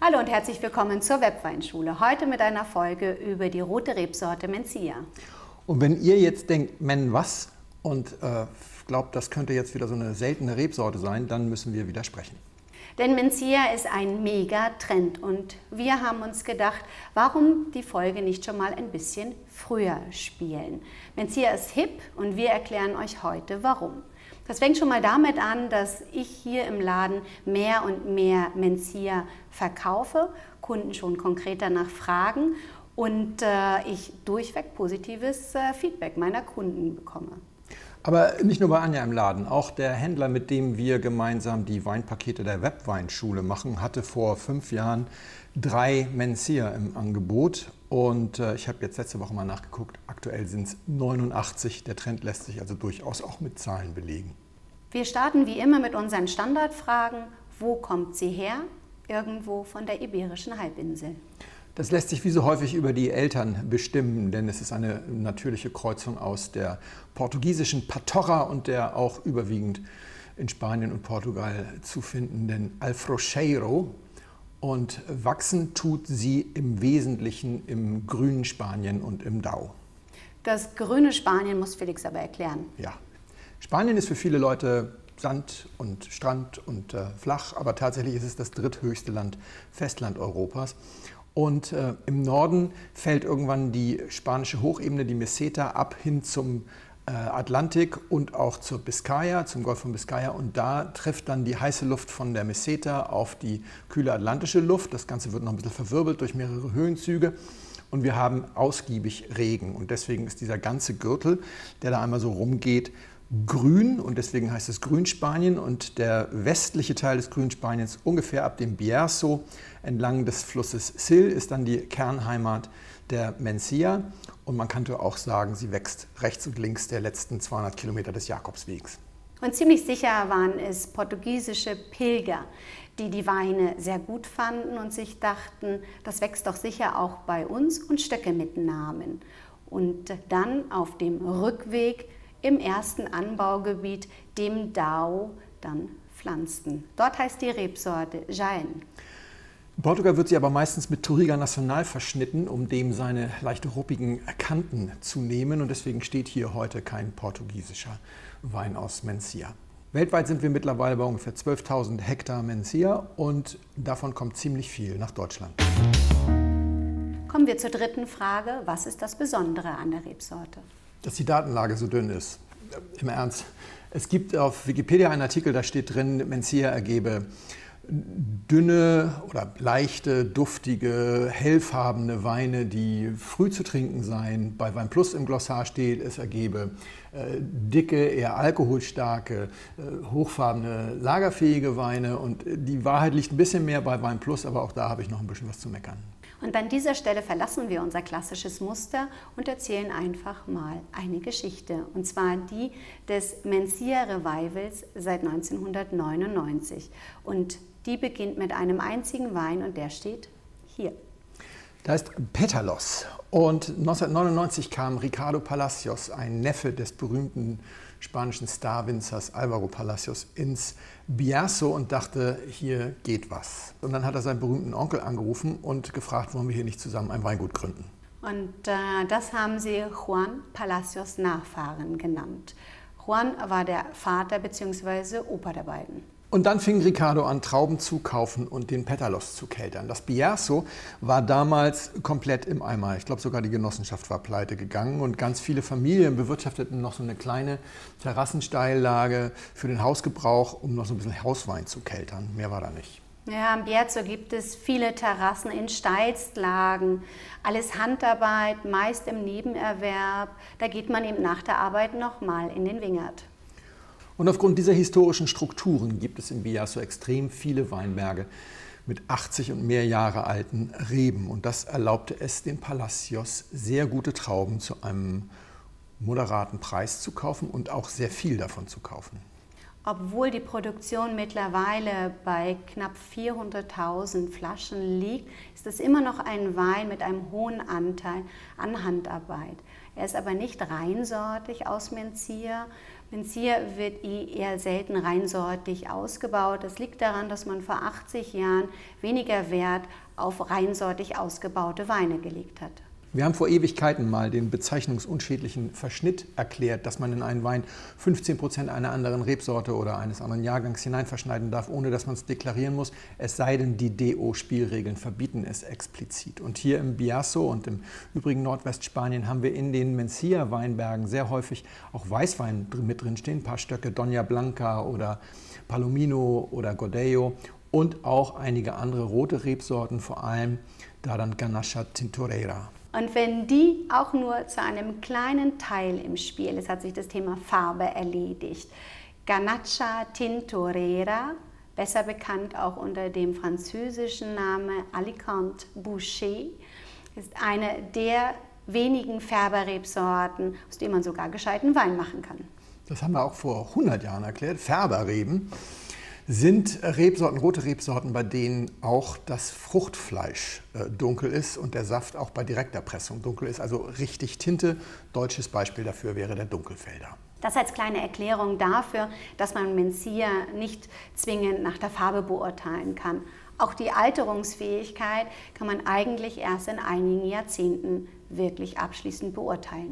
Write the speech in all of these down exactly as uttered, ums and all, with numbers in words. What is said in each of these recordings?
Hallo und herzlich willkommen zur Webweinschule. Heute mit einer Folge über die rote Rebsorte Mencia. Und wenn ihr jetzt denkt, Men was? Und äh, glaubt, das könnte jetzt wieder so eine seltene Rebsorte sein, dann müssen wir widersprechen. Denn Mencia ist ein Mega-Trend und wir haben uns gedacht, warum die Folge nicht schon mal ein bisschen früher spielen. Mencia ist hip und wir erklären euch heute warum. Das fängt schon mal damit an, dass ich hier im Laden mehr und mehr Mencia verkaufe, Kunden schon konkret danach fragen und äh, ich durchweg positives äh, Feedback meiner Kunden bekomme. Aber nicht nur bei Anja im Laden, auch der Händler, mit dem wir gemeinsam die Weinpakete der Webweinschule machen, hatte vor fünf Jahren drei Mencia im Angebot. Und äh, ich habe jetzt letzte Woche mal nachgeguckt, aktuell sind es neunundachtzig. Der Trend lässt sich also durchaus auch mit Zahlen belegen. Wir starten wie immer mit unseren Standardfragen. Wo kommt sie her? Irgendwo von der Iberischen Halbinsel. Das lässt sich wie so häufig über die Eltern bestimmen, denn es ist eine natürliche Kreuzung aus der portugiesischen Patorra und der auch überwiegend in Spanien und Portugal zu findenden Alfrocheiro. Und wachsen tut sie im Wesentlichen im grünen Spanien und im Dau. Das grüne Spanien muss Felix aber erklären. Ja, Spanien ist für viele Leute Sand und Strand und äh, flach, aber tatsächlich ist es das dritthöchste Land Festland Europas. Und äh, im Norden fällt irgendwann die spanische Hochebene, die Meseta, ab hin zum äh, Atlantik und auch zur Biskaya, zum Golf von Biskaya. Und da trifft dann die heiße Luft von der Meseta auf die kühle atlantische Luft. Das Ganze wird noch ein bisschen verwirbelt durch mehrere Höhenzüge. Und wir haben ausgiebig Regen. Und deswegen ist dieser ganze Gürtel, der da einmal so rumgeht, grün. Und deswegen heißt es Grünspanien. Und der westliche Teil des Grünspaniens, ungefähr ab dem Bierzo, entlang des Flusses Sil, ist dann die Kernheimat der Mencia. Und man könnte auch sagen, sie wächst rechts und links der letzten zweihundert Kilometer des Jakobswegs. Und ziemlich sicher waren es portugiesische Pilger, die die Weine sehr gut fanden und sich dachten, das wächst doch sicher auch bei uns, und Stöcke mitnahmen. Und dann auf dem Rückweg im ersten Anbaugebiet, dem Dau, dann pflanzten. Dort heißt die Rebsorte Jaén. In Portugal wird sie aber meistens mit Touriga Nacional verschnitten, um dem seine leicht ruppigen Kanten zu nehmen. Und deswegen steht hier heute kein portugiesischer Wein aus Mencia. Weltweit sind wir mittlerweile bei ungefähr zwölftausend Hektar Mencia und davon kommt ziemlich viel nach Deutschland. Kommen wir zur dritten Frage. Was ist das Besondere an der Rebsorte? Dass die Datenlage so dünn ist. Im Ernst. Es gibt auf Wikipedia einen Artikel, da steht drin, Mencia ergebe dünne oder leichte, duftige, hellfarbene Weine, die früh zu trinken seien. Bei Wein Plus im Glossar steht, es ergebe äh, dicke, eher alkoholstarke, äh, hochfarbene, lagerfähige Weine. Und die Wahrheit liegt ein bisschen mehr bei Wein Plus, aber auch da habe ich noch ein bisschen was zu meckern. Und an dieser Stelle verlassen wir unser klassisches Muster und erzählen einfach mal eine Geschichte. Und zwar die des Mencia Revivals seit neunzehnhundertneunundneunzig. Und die beginnt mit einem einzigen Wein und der steht hier. Da ist Pétalos. Und neunzehnhundertneunundneunzig kam Ricardo Palacios, ein Neffe des berühmten spanischen Starwinzers Alvaro Palacios, ins Bierzo und dachte, hier geht was. Und dann hat er seinen berühmten Onkel angerufen und gefragt, wollen wir hier nicht zusammen ein Weingut gründen. Und äh, das haben sie Juan Palacios Nachfahren genannt. Juan war der Vater bzw. Opa der beiden. Und dann fing Ricardo an, Trauben zu kaufen und den Pétalos zu keltern. Das Bierzo war damals komplett im Eimer. Ich glaube, sogar die Genossenschaft war pleite gegangen und ganz viele Familien bewirtschafteten noch so eine kleine Terrassensteillage für den Hausgebrauch, um noch so ein bisschen Hauswein zu keltern. Mehr war da nicht. Ja, am Bierzo gibt es viele Terrassen in Steilstlagen, alles Handarbeit, meist im Nebenerwerb. Da geht man eben nach der Arbeit nochmal in den Wingert. Und aufgrund dieser historischen Strukturen gibt es im Bierzo extrem viele Weinberge mit achtzig und mehr Jahre alten Reben. Und das erlaubte es den Palacios, sehr gute Trauben zu einem moderaten Preis zu kaufen und auch sehr viel davon zu kaufen. Obwohl die Produktion mittlerweile bei knapp vierhunderttausend Flaschen liegt, ist es immer noch ein Wein mit einem hohen Anteil an Handarbeit. Er ist aber nicht reinsortig aus Mencia, Mencía wird eher selten reinsortig ausgebaut. Das liegt daran, dass man vor achtzig Jahren weniger Wert auf reinsortig ausgebaute Weine gelegt hat. Wir haben vor Ewigkeiten mal den bezeichnungsunschädlichen Verschnitt erklärt, dass man in einen Wein fünfzehn Prozent einer anderen Rebsorte oder eines anderen Jahrgangs hineinverschneiden darf, ohne dass man es deklarieren muss, es sei denn, die D O-Spielregeln verbieten es explizit. Und hier im Bierzo und im übrigen Nordwestspanien haben wir in den Mencía-Weinbergen sehr häufig auch Weißwein mit drin stehen, ein paar Stöcke Doña Blanca oder Palomino oder Godello und auch einige andere rote Rebsorten, vor allem da dann Garnacha Tintorera. Und wenn die auch nur zu einem kleinen Teil im Spiel ist, hat sich das Thema Farbe erledigt. Garnacha Tintorera, besser bekannt auch unter dem französischen Namen Alicante Bouschet, ist eine der wenigen Färberrebsorten, aus denen man sogar gescheiten Wein machen kann. Das haben wir auch vor hundert Jahren erklärt. Färberreben sind Rebsorten, rote Rebsorten, bei denen auch das Fruchtfleisch äh, dunkel ist und der Saft auch bei direkter Pressung dunkel ist, also richtig Tinte. Deutsches Beispiel dafür wäre der Dunkelfelder. Das als kleine Erklärung dafür, dass man Mencía nicht zwingend nach der Farbe beurteilen kann. Auch die Alterungsfähigkeit kann man eigentlich erst in einigen Jahrzehnten wirklich abschließend beurteilen.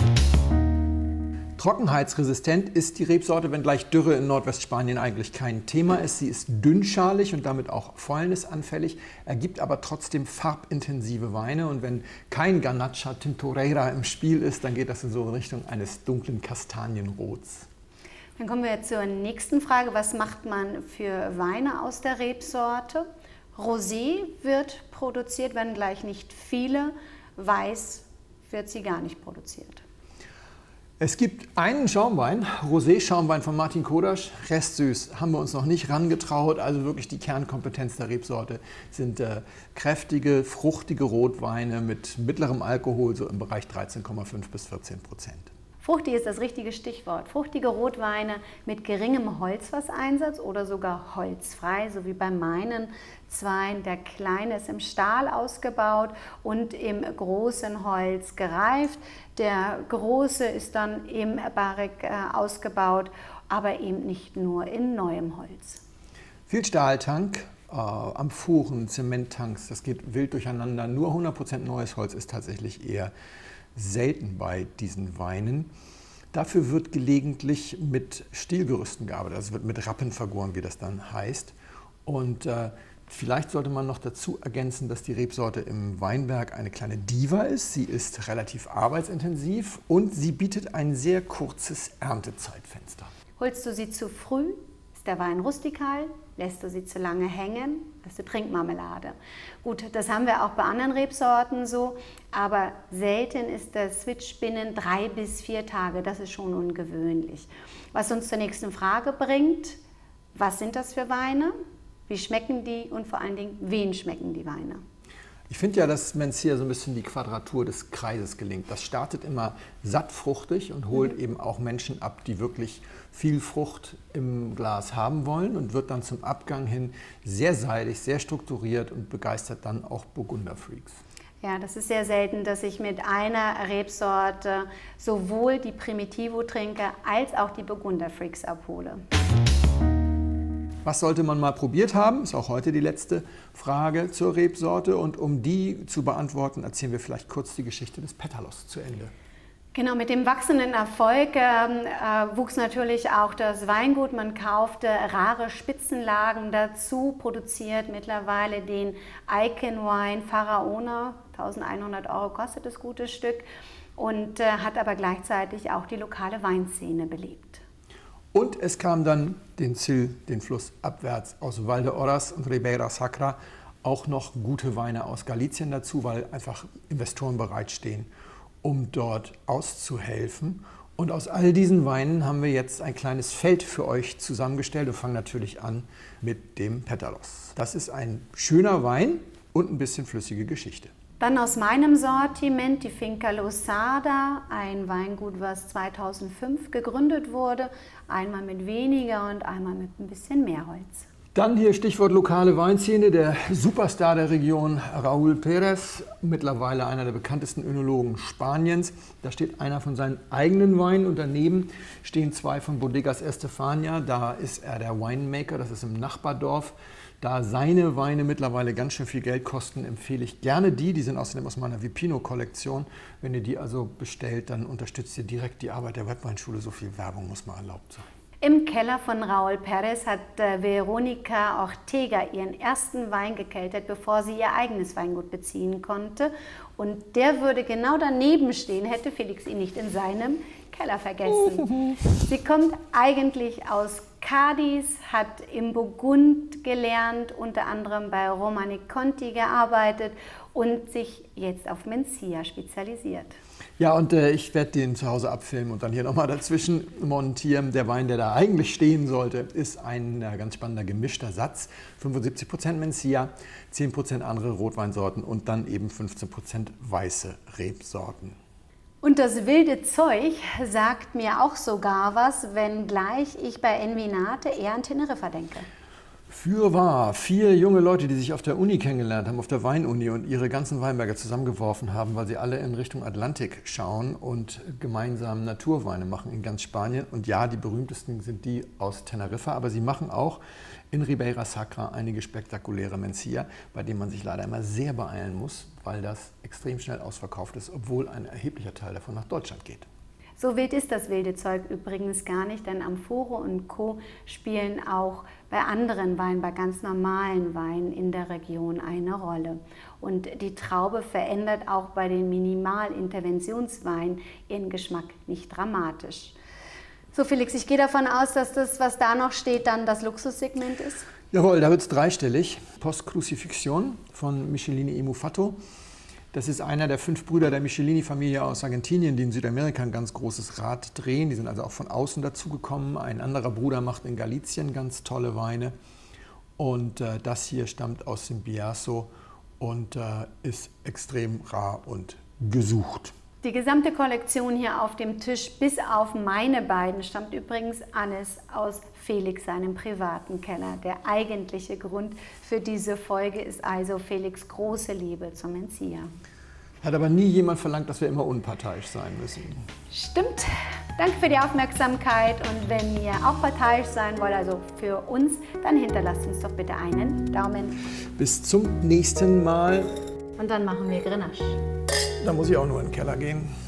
Trockenheitsresistent ist die Rebsorte, wenngleich Dürre in Nordwestspanien eigentlich kein Thema ist. Sie ist dünnschalig und damit auch fäulnisanfällig, ergibt aber trotzdem farbintensive Weine. Und wenn kein Garnacha Tintorera im Spiel ist, dann geht das in so Richtung eines dunklen Kastanienrots. Dann kommen wir zur nächsten Frage. Was macht man für Weine aus der Rebsorte? Rosé wird produziert, wenngleich nicht viele. Weiß wird sie gar nicht produziert. Es gibt einen Schaumwein, Rosé-Schaumwein von Martin Kodasch, restsüß, haben wir uns noch nicht rangetraut, also wirklich die Kernkompetenz der Rebsorte sind äh, kräftige, fruchtige Rotweine mit mittlerem Alkohol, so im Bereich dreizehn Komma fünf bis vierzehn Prozent. Fruchtig ist das richtige Stichwort. Fruchtige Rotweine mit geringem Holzfasseinsatz oder sogar holzfrei, so wie bei meinen Zweien. Der kleine ist im Stahl ausgebaut und im großen Holz gereift. Der große ist dann im Barrique äh, ausgebaut, aber eben nicht nur in neuem Holz. Viel Stahltank, äh, Amphoren, Zementtanks, das geht wild durcheinander. Nur hundert Prozent neues Holz ist tatsächlich eher selten bei diesen Weinen. Dafür wird gelegentlich mit Stielgerüsten gearbeitet, also wird mit Rappen vergoren, wie das dann heißt. Und äh, vielleicht sollte man noch dazu ergänzen, dass die Rebsorte im Weinberg eine kleine Diva ist. Sie ist relativ arbeitsintensiv und sie bietet ein sehr kurzes Erntezeitfenster. Holst du sie zu früh, ist der Wein rustikal. Lässt du sie zu lange hängen, hast du Trinkmarmelade. Gut, das haben wir auch bei anderen Rebsorten so, aber selten ist der Switch binnen drei bis vier Tage. Das ist schon ungewöhnlich. Was uns zur nächsten Frage bringt: Was sind das für Weine? Wie schmecken die und vor allen Dingen, wen schmecken die Weine? Ich finde ja, dass Mencía so ein bisschen die Quadratur des Kreises gelingt. Das startet immer sattfruchtig und holt mhm. eben auch Menschen ab, die wirklich viel Frucht im Glas haben wollen und wird dann zum Abgang hin sehr seidig, sehr strukturiert und begeistert dann auch Burgunderfreaks. Ja, das ist sehr selten, dass ich mit einer Rebsorte sowohl die Primitivo trinke, als auch die Burgunderfreaks abhole. Was sollte man mal probiert haben? Ist auch heute die letzte Frage zur Rebsorte. Und um die zu beantworten, erzählen wir vielleicht kurz die Geschichte des Pétalos zu Ende. Genau, mit dem wachsenden Erfolg äh, äh, wuchs natürlich auch das Weingut. Man kaufte rare Spitzenlagen dazu, produziert mittlerweile den Icon Wine Faraona. eintausendeinhundert Euro kostet das gute Stück und äh, hat aber gleichzeitig auch die lokale Weinszene belebt. Und es kam dann den Sil, den Fluss abwärts aus Valdeorras und Ribeira Sacra, auch noch gute Weine aus Galicien dazu, weil einfach Investoren bereitstehen, um dort auszuhelfen. Und aus all diesen Weinen haben wir jetzt ein kleines Feld für euch zusammengestellt und fangen natürlich an mit dem Pétalos. Das ist ein schöner Wein und ein bisschen flüssige Geschichte. Dann aus meinem Sortiment die Finca Losada, ein Weingut, was zweitausendfünf gegründet wurde, einmal mit weniger und einmal mit ein bisschen mehr Holz. Dann hier Stichwort lokale Weinszene, der Superstar der Region Raúl Pérez, mittlerweile einer der bekanntesten Önologen Spaniens. Da steht einer von seinen eigenen Weinen und daneben stehen zwei von Bodegas Estefania. Da ist er der Winemaker, das ist im Nachbardorf. Da seine Weine mittlerweile ganz schön viel Geld kosten, empfehle ich gerne die. Die sind außerdem aus meiner Vipino-Kollektion. Wenn ihr die also bestellt, dann unterstützt ihr direkt die Arbeit der Webweinschule. So viel Werbung muss mal erlaubt sein. Im Keller von Raúl Pérez hat äh, Veronica Ortega ihren ersten Wein gekeltert, bevor sie ihr eigenes Weingut beziehen konnte. Und der würde genau daneben stehen, hätte Felix ihn nicht in seinem Keller vergessen. Sie kommt eigentlich aus Cádiz, hat im Burgund gelernt, unter anderem bei Romani Conti gearbeitet und sich jetzt auf Mencía spezialisiert. Ja, und äh, ich werde den zu Hause abfilmen und dann hier nochmal dazwischen montieren. Der Wein, der da eigentlich stehen sollte, ist ein äh, ganz spannender gemischter Satz. fünfundsiebzig Prozent Mencía, zehn Prozent andere Rotweinsorten und dann eben fünfzehn Prozent weiße Rebsorten. Und das wilde Zeug sagt mir auch sogar was, wenngleich ich bei Envinate eher an Teneriffa denke. Fürwahr, vier junge Leute, die sich auf der Uni kennengelernt haben, auf der Weinuni und ihre ganzen Weinberge zusammengeworfen haben, weil sie alle in Richtung Atlantik schauen und gemeinsam Naturweine machen in ganz Spanien. Und ja, die berühmtesten sind die aus Teneriffa, aber sie machen auch in Ribeira Sacra einige spektakuläre Mencía, bei denen man sich leider immer sehr beeilen muss, weil das extrem schnell ausverkauft ist, obwohl ein erheblicher Teil davon nach Deutschland geht. So wild ist das wilde Zeug übrigens gar nicht, denn Amphore und Co. spielen auch bei anderen Weinen, bei ganz normalen Weinen in der Region eine Rolle. Und die Traube verändert auch bei den Minimalinterventionsweinen ihren Geschmack nicht dramatisch. So Felix, ich gehe davon aus, dass das, was da noch steht, dann das Luxussegment ist? Jawohl, da wird es dreistellig. Post Crucifixion von Michelini y Mufatto. Das ist einer der fünf Brüder der Michelini-Familie aus Argentinien, die in Südamerika ein ganz großes Rad drehen. Die sind also auch von außen dazugekommen. Ein anderer Bruder macht in Galicien ganz tolle Weine. Und äh, das hier stammt aus dem Bierzo und äh, ist extrem rar und gesucht. Die gesamte Kollektion hier auf dem Tisch, bis auf meine beiden, stammt übrigens alles aus Felix, seinem privaten Keller. Der eigentliche Grund für diese Folge ist also Felix' große Liebe zum Mencía. Hat aber nie jemand verlangt, dass wir immer unparteiisch sein müssen. Stimmt. Danke für die Aufmerksamkeit und wenn ihr auch parteiisch sein wollt, also für uns, dann hinterlasst uns doch bitte einen Daumen. Bis zum nächsten Mal. Und dann machen wir Grenache. Da muss ich auch nur in den Keller gehen.